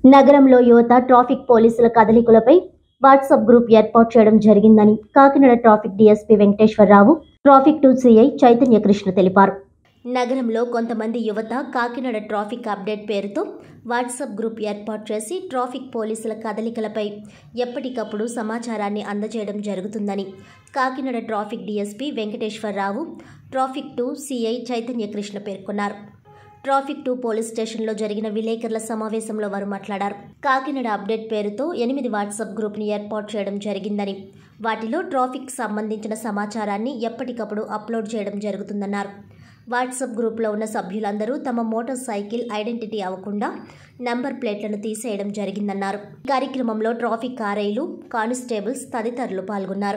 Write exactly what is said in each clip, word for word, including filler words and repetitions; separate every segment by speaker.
Speaker 1: నగరంలో యువత ట్రాఫిక్ పోలీసుల కదలికలపై వాట్సాప్ గ్రూప్ ఏర్పాటు చేయడం జరిగిందని Kakinada traffic DSP Venkateswara Rao, traffic two CI Chaitanya Krishna తెలిపారు. నగరంలో కొంతమంది యువత కాకినాడ ట్రాఫిక్ అప్డేట్ పేరుతో వాట్సాప్ గ్రూప్ ఏర్పాటు చేసి ట్రాఫిక్ పోలీసుల కదలికలపై ఎప్పటికప్పుడు సమాచారాన్ని అందజేయడం జరుగుతుందని Kakinada traffic DSP Venkateswara Rao, traffic two CI Chaitanya Krishna పేర్కొన్నారు. ట్రాఫిక్ టూ పోలీస్ స్టేషన్లో జరిగిన విలేకరుల సమావేశంలో వారు మాట్లాడారు. కాకినాడ అప్డేట్ పేరుతో ఎనిమిది వాట్సాప్ గ్రూప్ని ఏర్పాటు చేయడం జరిగిందని, వాటిలో ట్రాఫిక్ సంబంధించిన సమాచారాన్ని ఎప్పటికప్పుడు అప్లోడ్ చేయడం జరుగుతుందన్నారు. వాట్సాప్ గ్రూప్లో ఉన్న సభ్యులందరూ తమ మోటార్ సైకిల్ ఐడెంటిటీ అవ్వకుండా నంబర్ ప్లేట్లను తీసేయడం జరిగిందన్నారు. కార్యక్రమంలో ట్రాఫిక్ ఆర్ఐలు, కానిస్టేబుల్స్ తదితరులు పాల్గొన్నారు.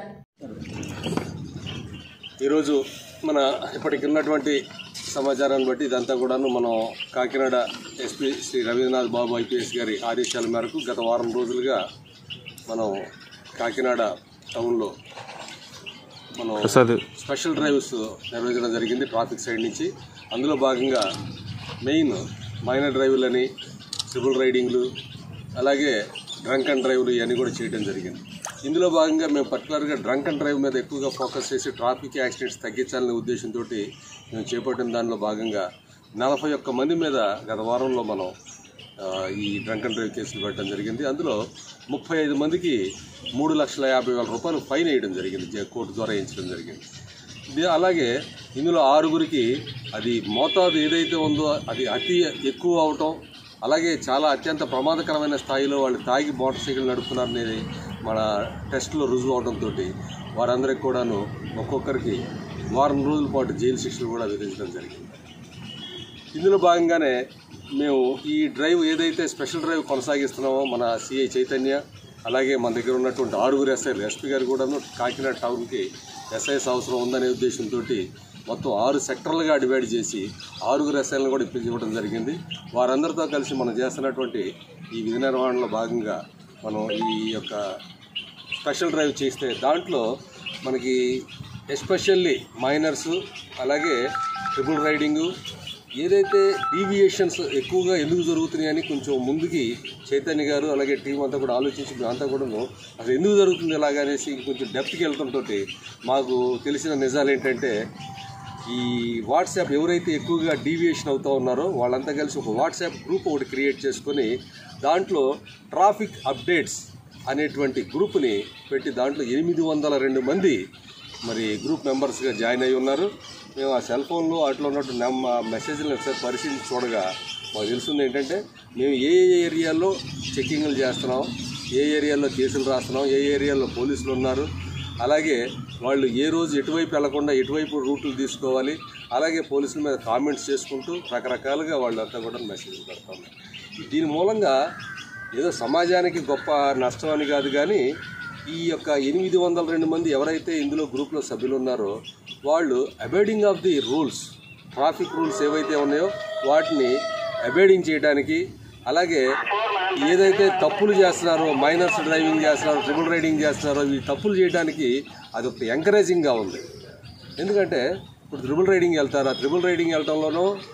Speaker 2: ఈరోజు మన ఇప్పటికున్నటువంటి సమాచారాన్ని బట్టి ఇదంతా కూడాను మనం కాకినాడ ఎస్పీ శ్రీ రవీంద్రనాథ్ బాబు ఐపీఎస్ గారి ఆదేశాల మేరకు గత వారం రోజులుగా మనం కాకినాడ టౌన్లో మనం స్పెషల్ డ్రైవ్స్ నిర్వహించడం జరిగింది ట్రాఫిక్ సైడ్ నుంచి. అందులో భాగంగా మెయిన్ మైనర్ డ్రైవ్లని, ట్రిపుల్ రైడింగ్లు, అలాగే డ్రంక్ అండ్ డ్రైవ్లు ఇవన్నీ కూడా చేయడం జరిగింది. ఇందులో భాగంగా మేము పర్టికులర్గా డ్రంక్ అండ్ డ్రైవ్ మీద ఎక్కువగా ఫోకస్ చేసి ట్రాఫిక్ యాక్సిడెంట్స్ తగ్గించాలనే ఉద్దేశంతో మేము చేపట్టిన దానిలో భాగంగా నలభై ఒక్క మంది మీద గత వారంలో మనం ఈ డ్రంక్ అండ్ డ్రైవ్ కేసులు పెట్టడం జరిగింది. అందులో ముప్పై ఐదు మందికి మూడు లక్షల యాభై వేల రూపాయలు ఫైన్ వేయడం జరిగింది, కోర్టు ద్వారా వేయించడం జరిగింది. అలాగే ఇందులో ఆరుగురికి అది మోతాదు ఏదైతే ఉందో అది అతి ఎక్కువ అవటం, అలాగే చాలా అత్యంత ప్రమాదకరమైన స్థాయిలో వాళ్ళు తాగి మోటార్ సైకిల్ నడుపుతున్నారనేది మన టెస్ట్లో రుజువు అవడంతో వారందరికీ కూడాను ఒక్కొక్కరికి వారం రోజుల పాటు జైలు శిక్షలు కూడా విధించడం జరిగింది. ఇందులో భాగంగానే మేము ఈ డ్రైవ్ ఏదైతే స్పెషల్ డ్రైవ్ కొనసాగిస్తున్నామో మన సిఐ చైతన్య, అలాగే మన దగ్గర ఉన్నటువంటి ఆరుగురు ఎస్ఐలు, ఎస్పీ గారు కూడాను కాకినాడ టౌన్కి ఎస్ఐస్ అవసరం ఉందనే ఉద్దేశంతో మొత్తం ఆరు సెక్టర్లుగా డివైడ్ చేసి ఆరుగురు ఎస్ఐలను కూడా ఇప్పించడం జరిగింది. వారందరితో కలిసి మనం చేస్తున్నటువంటి ఈ విధి నిర్వహణలో భాగంగా మనం ఈ యొక్క స్పెషల్ డ్రైవ్ చేస్తే దాంట్లో మనకి ఎస్పెషల్లీ మైనర్సు, అలాగే ట్రిపుల్ రైడింగు, ఏదైతే డీవియేషన్స్ ఎక్కువగా ఎందుకు జరుగుతున్నాయని కొంచెం ముందుకి చైతన్య గారు అలాగే టీం అంతా కూడా ఆలోచించి మేమంతా కూడా అసలు ఎందుకు జరుగుతుంది ఇలాగనేసి కొంచెం డెప్త్కి వెళ్తుంతో మాకు తెలిసిన నిజాలు ఏంటంటే, ఈ వాట్సాప్ ఎవరైతే ఎక్కువగా డీవియేషన్ అవుతూ ఉన్నారో వాళ్ళంతా కలిసి ఒక వాట్సాప్ గ్రూప్ ఒకటి క్రియేట్ చేసుకొని దాంట్లో ట్రాఫిక్ అప్డేట్స్ అనేటువంటి గ్రూప్ని పెట్టి దాంట్లో ఎనిమిది వందల రెండు మంది మరి గ్రూప్ మెంబర్స్గా జాయిన్ అయి ఉన్నారు. మేము ఆ సెల్ ఫోన్లో అట్లా ఉన్నట్టు నమ్మ మెసేజ్లను ఒకసారి పరిశీలించి చూడగా మాకు తెలుస్తుంది ఏంటంటే, మేము ఏ ఏ ఏరియాల్లో చెక్కింగ్లు చేస్తున్నాం, ఏ ఏరియాల్లో కేసులు రాస్తున్నాం, ఏ ఏరియాల్లో పోలీసులు ఉన్నారు, అలాగే వాళ్ళు ఏ రోజు ఎటువైపు వెళ్లకుండా ఎటువైపు రూట్లు తీసుకోవాలి, అలాగే పోలీసుల మీద కామెంట్స్ చేసుకుంటూ రకరకాలుగా వాళ్ళంతా కూడా మెసేజ్లు పెడతాం. దీని మూలంగా ఏదో సమాజానికి గొప్ప నష్టం అని కాదు, కానీ ఈ యొక్క ఎనిమిది వందల రెండు మంది ఎవరైతే ఇందులో గ్రూప్లో సభ్యులు ఉన్నారో వాళ్ళు abiding of the rules, traffic rules ఏవైతే ఉన్నాయో వాటిని అబైడింగ్ చేయడానికి, అలాగే ఏదైతే తప్పులు చేస్తున్నారో, మైనర్స్ డ్రైవింగ్ చేస్తున్నారో, ట్రిపుల్ రైడింగ్ చేస్తున్నారో, ఈ తప్పులు చేయడానికి అది ఒక ఎంకరేజింగ్గా ఉంది. ఎందుకంటే ఇప్పుడు ట్రిపుల్ రైడింగ్ వెళ్తారు, ఆ ట్రిపుల్ రైడింగ్ వెళ్ళటంలోనూ